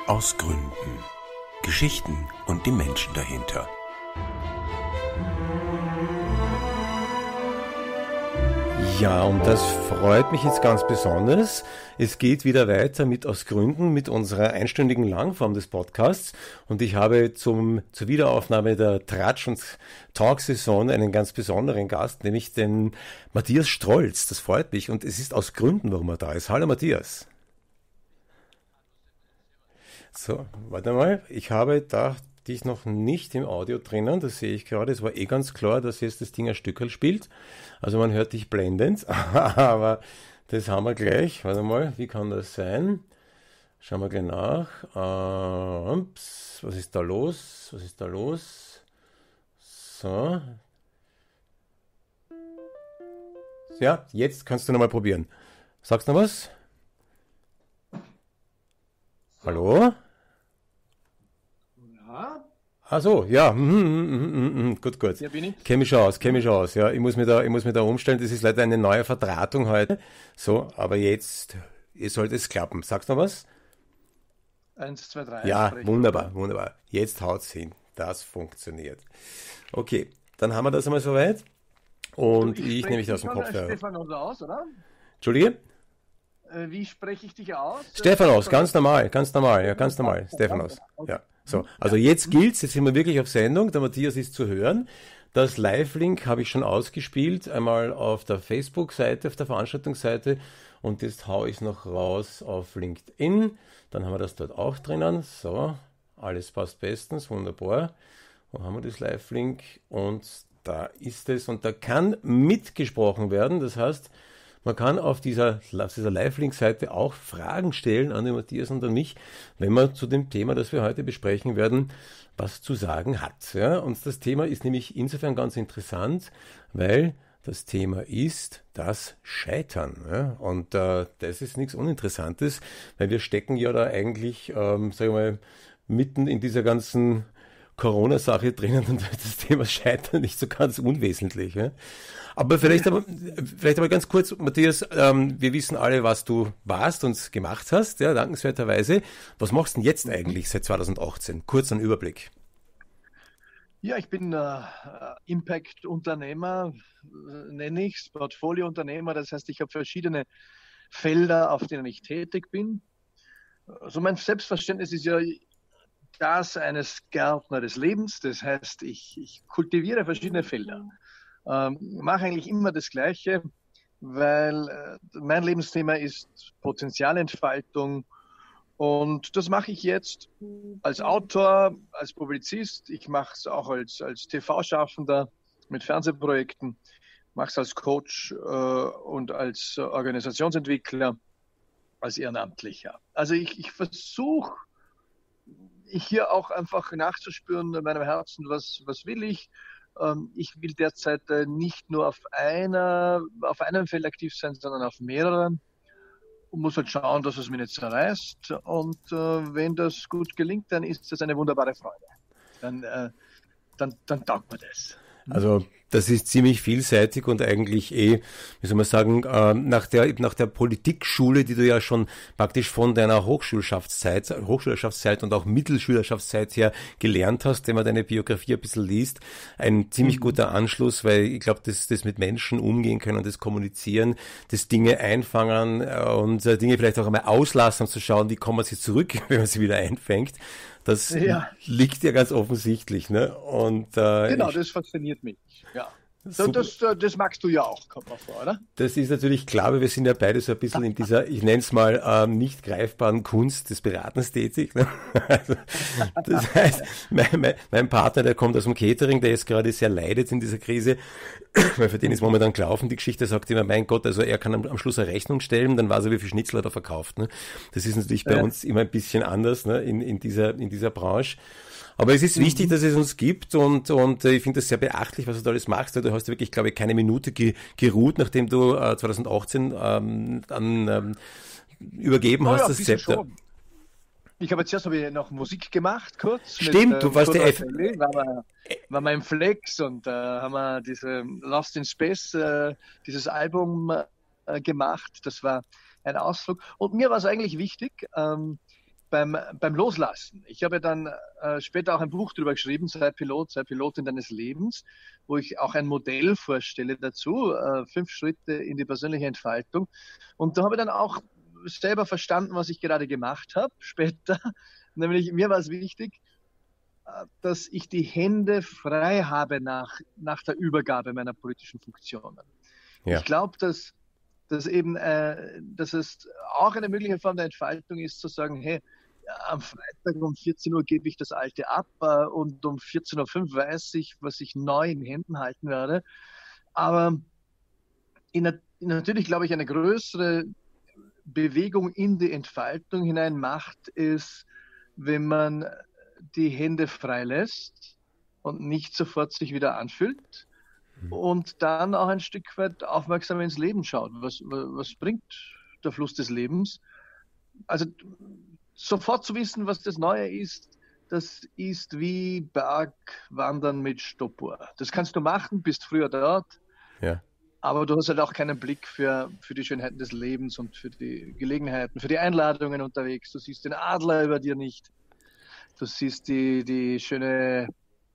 Aus Gründen. Geschichten und die Menschen dahinter. Ja, und das freut mich jetzt ganz besonders. Es geht wieder weiter mit Aus Gründen, mit unserer einstündigen Langform des Podcasts. Und ich habe zur Wiederaufnahme der Tratsch- und Talk-Saison einen ganz besonderen Gast, nämlich den Matthias Strolz. Das freut mich und es ist aus Gründen, warum er da ist. Hallo Matthias. So, warte mal. Ich habe dich noch nicht im Audio drinnen, das sehe ich gerade. Es war ganz klar, dass jetzt das Ding ein Stückerl spielt. Also man hört dich blendend, aber das haben wir gleich. Warte mal, wie kann das sein? Schauen wir gleich nach. Was ist da los? Was ist da los? So. Ja, jetzt kannst du nochmal probieren. Sagst du noch was? Hallo? Ja, Ach so, ja, gut, gut. hier bin ich. Kenn mich schon aus. Ja, ich muss mich da umstellen. Das ist leider eine neue Verdrahtung heute. So, aber jetzt sollte es klappen. Sagst du noch was? 1, 2, 3. Ja, sprechen. wunderbar, wunderbar. Jetzt haut's hin. Das funktioniert. Okay, dann haben wir das einmal soweit. Und ich nehme mich aus dem Kopf. Stephanos aus, oder? Entschuldige? Wie spreche ich dich aus? Stephanos, ganz normal, ja, ganz normal. Stephanos. Ja. So, also jetzt gilt's, jetzt sind wir wirklich auf Sendung, der Matthias ist zu hören. Das Live-Link habe ich schon ausgespielt, einmal auf der Facebook-Seite, auf der Veranstaltungsseite und jetzt haue ich es noch raus auf LinkedIn. Dann haben wir das dort auch drinnen. So, alles passt bestens, wunderbar. Wo haben wir das Live-Link? Und da ist es und da kann mitgesprochen werden, das heißt, man kann auf dieser Live-Link-Seite auch Fragen stellen an den Matthias und an mich, wenn man zu dem Thema, das wir heute besprechen werden, was zu sagen hat. Ja? Und das Thema ist nämlich insofern ganz interessant, weil das Thema ist das Scheitern. Ja? Und das ist nichts Uninteressantes, weil wir stecken ja da eigentlich, sagen wir mal, mitten in dieser ganzen Corona-Sache drinnen und das Thema Scheitern nicht so ganz unwesentlich. Ja? Aber vielleicht aber ganz kurz, Matthias, wir wissen alle, was du warst und gemacht hast, ja, dankenswerterweise. Was machst du denn jetzt eigentlich seit 2018? Kurz einen Überblick. Ja, ich bin Impact-Unternehmer, nenne ich es, Portfolio-Unternehmer. Das heißt, ich habe verschiedene Felder, auf denen ich tätig bin. Also mein Selbstverständnis ist ja das eines Gärtner des Lebens. Das heißt, ich kultiviere verschiedene Felder. Mache eigentlich immer das Gleiche, weil mein Lebensthema ist Potenzialentfaltung und das mache ich jetzt als Autor, als Publizist, ich mache es auch als TV-Schaffender mit Fernsehprojekten, mache es als Coach und als Organisationsentwickler, als Ehrenamtlicher. Also ich versuche hier auch einfach nachzuspüren in meinem Herzen, was will ich. Ich will derzeit nicht nur auf einem Feld aktiv sein, sondern auf mehreren und muss halt schauen, dass es mir nicht zerreißt. Und wenn das gut gelingt, dann ist das eine wunderbare Freude. Dann taugt mir das. Also das ist ziemlich vielseitig und eigentlich wie soll man sagen, nach der Politikschule, die du ja schon praktisch von deiner Hochschulschaftszeit und auch Mittelschülerschaftszeit her gelernt hast, wenn man deine Biografie ein bisschen liest, ein ziemlich guter Anschluss, weil ich glaube, das mit Menschen umgehen können, das Kommunizieren, das Dinge einfangen und Dinge vielleicht auch einmal auslassen, um zu schauen, wie kommen sie zurück, wenn man sie wieder einfängt. Das liegt ja ganz offensichtlich, ne? Und genau, das fasziniert mich. Ja. Das magst du ja auch, kommt mal vor, oder? Das ist natürlich klar, weil wir sind ja beide so ein bisschen in dieser, ich nenne es mal, nicht greifbaren Kunst des Beratens tätig. Ne? Also, das heißt, mein Partner, der kommt aus dem Catering, der jetzt gerade sehr leidet in dieser Krise, weil für den ist momentan gelaufen. Die Geschichte sagt immer, mein Gott, also er kann am Schluss eine Rechnung stellen, dann weiß er, wie viel Schnitzel hat er verkauft. Ne? Das ist natürlich bei uns immer ein bisschen anders, ne? in dieser Branche. Aber es ist wichtig, dass es uns gibt und ich finde das sehr beachtlich, was du da alles machst. Du hast wirklich, glaube ich, keine Minute geruht, nachdem du 2018 übergeben hast das Zepter. Schon. Ich habe jetzt noch Musik gemacht, kurz. Stimmt, du warst der war mal im Flex und haben wir diese Lost in Space, dieses Album gemacht. Das war ein Ausflug. Und mir war es eigentlich wichtig, beim Loslassen. Ich habe dann später auch ein Buch darüber geschrieben, sei Pilotin deines Lebens, wo ich auch ein Modell vorstelle dazu, 5 Schritte in die persönliche Entfaltung. Und da habe ich dann auch selber verstanden, was ich gerade gemacht habe später. Nämlich mir war es wichtig, dass ich die Hände frei habe nach der Übergabe meiner politischen Funktionen. Ja. Ich glaube, dass es auch eine mögliche Form der Entfaltung ist, zu sagen, hey, am Freitag um 14 Uhr gebe ich das Alte ab und um 14.05 Uhr weiß ich, was ich neu in Händen halten werde. Aber natürlich, glaube ich, eine größere Bewegung in die Entfaltung hinein macht, ist, wenn man die Hände freilässt und nicht sofort sich wieder anfühlt und dann auch ein Stück weit aufmerksam ins Leben schaut. Was bringt der Fluss des Lebens? Also sofort zu wissen, was das Neue ist, das ist wie Bergwandern mit Stoppuhr. Das kannst du machen, bist früher dort, ja. Aber du hast halt auch keinen Blick für die Schönheiten des Lebens und für die Gelegenheiten, für die Einladungen unterwegs. Du siehst den Adler über dir nicht. Du siehst die schönen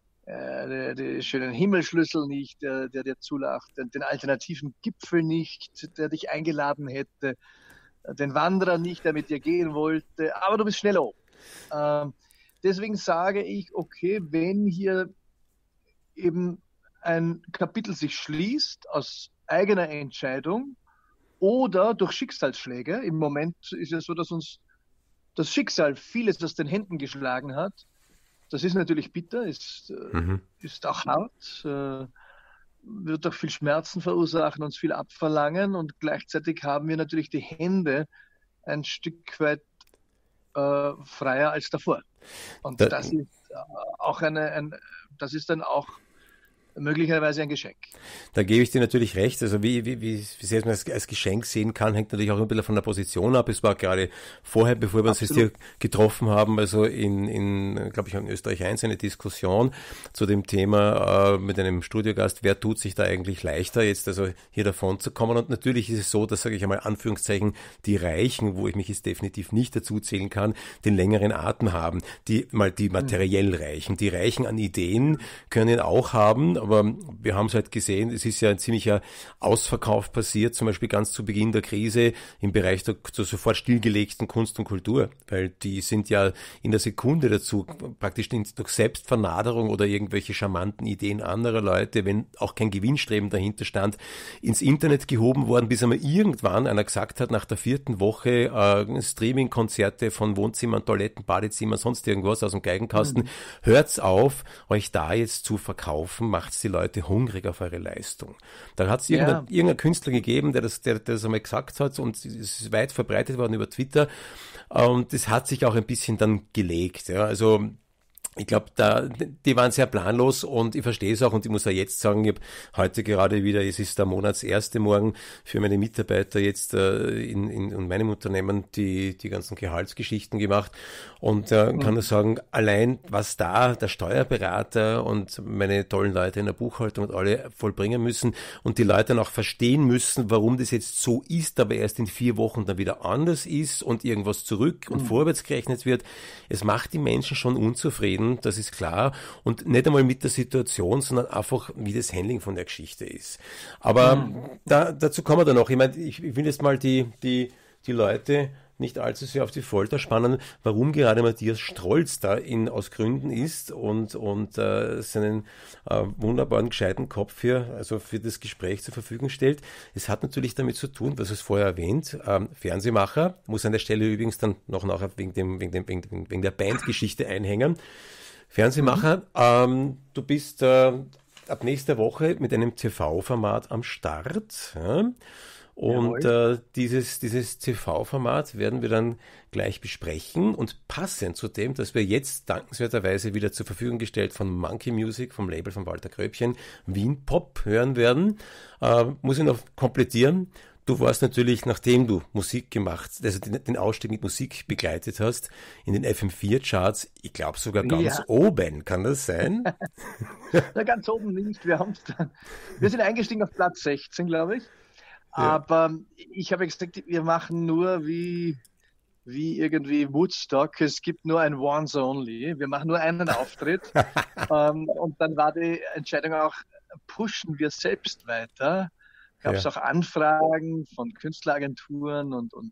Himmelschlüssel nicht, der dir zulacht, den alternativen Gipfel nicht, der dich eingeladen hätte, den Wanderer nicht, der mit dir gehen wollte, aber du bist schnell oben. Deswegen sage ich, okay, wenn hier eben ein Kapitel sich schließt aus eigener Entscheidung oder durch Schicksalsschläge, im Moment ist es so, dass uns das Schicksal vieles aus den Händen geschlagen hat. Das ist natürlich bitter, ist auch hart, wird auch viel Schmerzen verursachen, uns viel abverlangen und gleichzeitig haben wir natürlich die Hände ein Stück weit freier als davor. Und das ist auch das ist dann auch möglicherweise ein Geschenk. Da gebe ich dir natürlich recht. Also wie sehr man es als Geschenk sehen kann, hängt natürlich auch ein bisschen von der Position ab. Es war gerade vorher, bevor wir uns jetzt hier getroffen haben, also glaube ich, in Österreich 1 eine Diskussion zu dem Thema mit einem Studiogast, wer tut sich da eigentlich leichter, jetzt also hier davon zu kommen. Und natürlich ist es so, dass, sage ich einmal, Anführungszeichen, die Reichen, wo ich mich jetzt definitiv nicht dazu zählen kann, den längeren Atem haben. Die materiell Reichen. Die Reichen an Ideen können auch haben, aber wir haben es halt gesehen, es ist ja ein ziemlicher Ausverkauf passiert, zum Beispiel ganz zu Beginn der Krise im Bereich der sofort stillgelegten Kunst und Kultur, weil die sind ja in der Sekunde dazu praktisch durch Selbstvernaderung oder irgendwelche charmanten Ideen anderer Leute, wenn auch kein Gewinnstreben dahinter stand, ins Internet gehoben worden, bis einmal irgendwann einer gesagt hat, nach der 4. Woche Streaming-Konzerte von Wohnzimmern, Toiletten, Badezimmern, sonst irgendwas aus dem Geigenkasten, hört's auf, euch da jetzt zu verkaufen, macht's die Leute hungrig auf eure Leistung. Da hat es irgendein Künstler gegeben, der das einmal gesagt hat und es ist weit verbreitet worden über Twitter und das hat sich auch ein bisschen dann gelegt. Ja. Also ich glaube, die waren sehr planlos und ich verstehe es auch und ich muss ja jetzt sagen, ich habe heute gerade wieder, es ist der Monatserste morgen für meine Mitarbeiter jetzt in meinem Unternehmen die ganzen Gehaltsgeschichten gemacht und kann nur sagen, allein was da der Steuerberater und meine tollen Leute in der Buchhaltung und alle vollbringen müssen und die Leute dann auch verstehen müssen, warum das jetzt so ist, aber erst in 4 Wochen dann wieder anders ist und irgendwas zurück und vorwärts gerechnet wird. Es macht die Menschen schon unzufrieden. Das ist klar. Und nicht einmal mit der Situation, sondern einfach, wie das Handling von der Geschichte ist. Aber dazu kommen wir dann noch. Ich meine, ich will jetzt mal die Leute nicht allzu sehr auf die Folter spannen, warum gerade Matthias Strolz da aus Gründen ist und seinen wunderbaren, gescheiten Kopf hier, also für das Gespräch zur Verfügung stellt. Es hat natürlich damit zu tun, was es vorher erwähnt, Fernsehmacher, muss an der Stelle übrigens dann noch nachher wegen der Bandgeschichte einhängen. Fernsehmacher, du bist ab nächster Woche mit einem TV-Format am Start, ja? Und dieses TV-Format werden wir dann gleich besprechen und passend zu dem, dass wir jetzt dankenswerterweise wieder zur Verfügung gestellt von Monkey Music, vom Label von Walter Gröbchen, Wien Pop hören werden, muss ich noch komplettieren. Du warst natürlich, nachdem du Musik gemacht, also den Ausstieg mit Musik begleitet hast, in den FM4-Charts, ich glaube sogar ganz oben, kann das sein? Na, ganz oben nicht, wir sind eingestiegen auf Platz 16, glaube ich. Aber ich habe gesagt, wir machen nur wie wie irgendwie Woodstock. Es gibt nur ein Once Only. Wir machen nur einen Auftritt. Und dann war die Entscheidung auch, pushen wir selbst weiter. Gab es auch Anfragen von Künstleragenturen und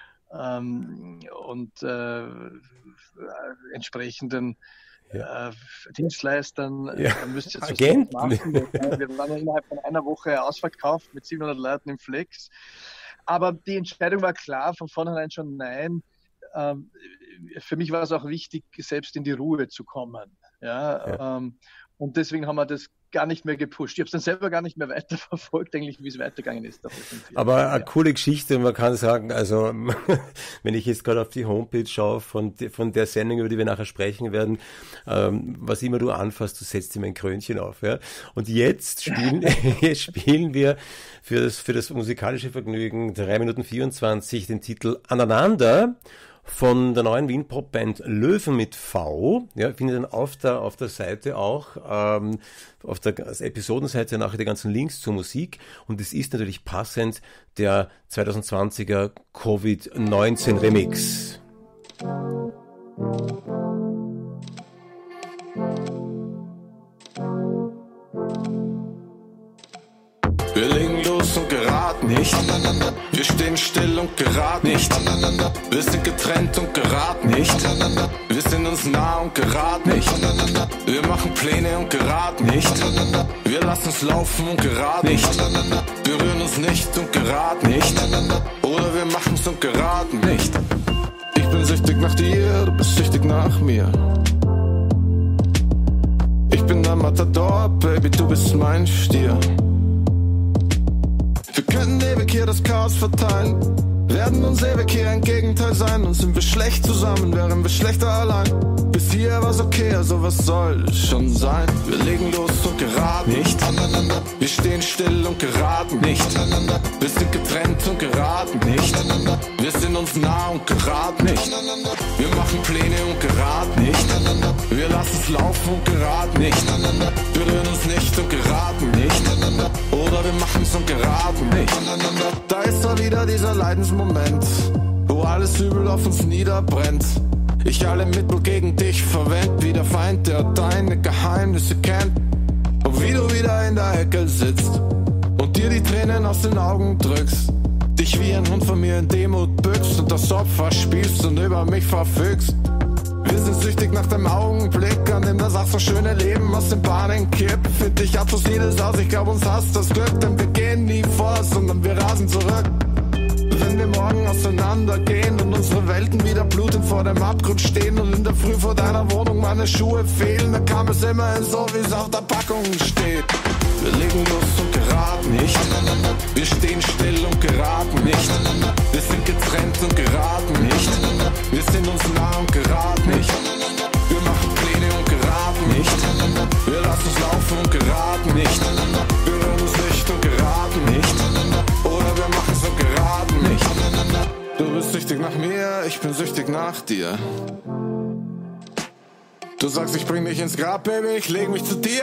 entsprechenden Dienstleistern. Müsst ihr Agenten. Machen. Wir waren innerhalb von einer Woche ausverkauft mit 700 Leuten im Flex. Aber die Entscheidung war klar, von vornherein schon nein. Für mich war es auch wichtig, selbst in die Ruhe zu kommen. Und deswegen haben wir das gar nicht mehr gepusht. Ich habe es dann selber gar nicht mehr weiterverfolgt, eigentlich, wie es weitergegangen ist. Aber eine coole Geschichte, man kann sagen, also wenn ich jetzt gerade auf die Homepage schaue von der Sendung, über die wir nachher sprechen werden, was immer du anfasst, du setzt immer ein Krönchen auf. Ja? Und jetzt spielen wir für das musikalische Vergnügen 3 Minuten 24 den Titel Aneinander von der neuen Wien-Pop-Band Löwen mit V. Ja, findet dann auf der Seite auch, auf der Episodenseite nachher die ganzen Links zur Musik. Und es ist natürlich passend der 2020er Covid-19 Remix. Wir legen los und geraten nicht. Wir stehen still und geraten nicht. Wir sind getrennt und geraten nicht. Wir sind uns nah und geraten nicht. Wir machen Pläne und geraten nicht. Wir lassen es laufen und geraten nicht. Wir rühren uns nicht und geraten nicht. Oder wir machen es und geraten nicht. Ich bin süchtig nach dir, du bist süchtig nach mir. Ich bin der Matador, Baby, du bist mein Stier. Wir könnten ewig hier das Chaos verteilen, werden uns ewig hier ein Gegenteil sein. Und sind wir schlecht zusammen, wären wir schlechter allein. Bis hier war's okay, also was soll schon sein? Wir legen los und geraten nicht. Wir stehen still und geraten nicht. Wir sind getrennt und geraten nicht. Wir sind uns nah und geraten nicht. Wir machen Pläne und geraten nicht. Wir lassen es laufen und geraten nicht. Wir rühren uns nicht und geraten nicht. Oder wir machen's und geraten nicht. Da ist zwar wieder dieser Leidensmoment, wo alles Übel auf uns niederbrennt. Ich alle Mittel gegen dich verwend, wie der Feind, der deine Geheimnisse kennt. Und wie du wieder in der Ecke sitzt und dir die Tränen aus den Augen drückst. Dich wie ein Hund von mir in Demut bückst und das Opfer spielst und über mich verfügst. Wir sind süchtig nach dem Augenblick, an dem das ach so schöne Leben aus den Bahnen kippt. Find dich ab, so sieht es aus, ich glaub uns hasst das Glück, denn wir gehen nie vor, sondern wir rasen zurück. Wenn wir morgen auseinandergehen und unsere Welten wieder blutend vor dem Abgrund stehen und in der Früh vor deiner Wohnung meine Schuhe fehlen, dann kam es immerhin so, wie es auf der Packung steht. Wir legen los und geraten nicht. Wir stehen still und geraten nicht. Wir sind getrennt und geraten nicht. Wir sind uns nah und geraten nicht. Wir machen Pläne und geraten nicht. Wir lassen es laufen und geraten nicht. Wir rühren uns nicht und geraten nicht. Oder wir machen es und geraten nicht. Du bist süchtig nach mir, ich bin süchtig nach dir. Du sagst, ich bring dich ins Grab, Baby, ich leg mich zu dir.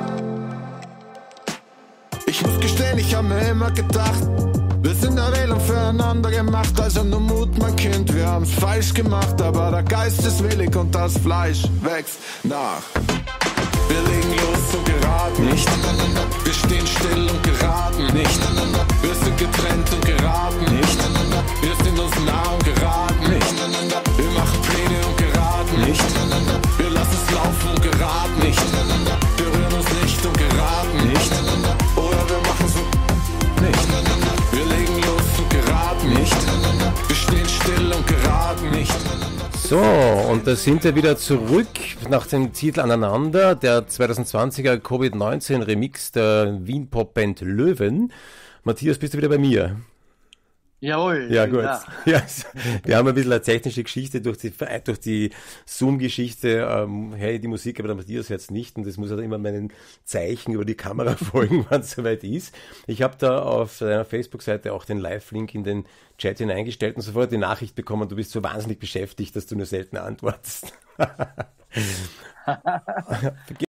Ich muss gestehen, ich hab mir immer gedacht, wir sind erwählt und füreinander gemacht. Also nur Mut, mein Kind, wir haben's falsch gemacht. Aber der Geist ist willig und das Fleisch wächst nach. Wir legen los und geraten nicht. Wir stehen still und geraten nicht. Wir sind getrennt und geraten nicht. Wir sind uns nah und geraten nicht. Wir machen Pläne und geraten nicht. Wir lassen es laufen und geraten nicht. Wir rühren uns nicht und geraten nicht. Oder wir machen es nicht. Wir legen los und geraten nicht. Wir stehen still und geraten nicht. So, und da sind wir wieder zurück nach dem Titel Aneinander, der 2020er Covid-19 Remix der Wien-Pop-Band Löwen. Matthias, bist du wieder bei mir? Jawohl. Ja, gut. Ja, wir haben ein bisschen eine technische Geschichte durch die Zoom-Geschichte. Hey, die Musik, aber der Matthias jetzt nicht. Und das muss halt immer meinen Zeichen über die Kamera folgen, wann es soweit ist. Ich habe da auf deiner Facebook-Seite auch den Live-Link in den Chat hineingestellt und sofort die Nachricht bekommen, du bist so wahnsinnig beschäftigt, dass du nur selten antwortest.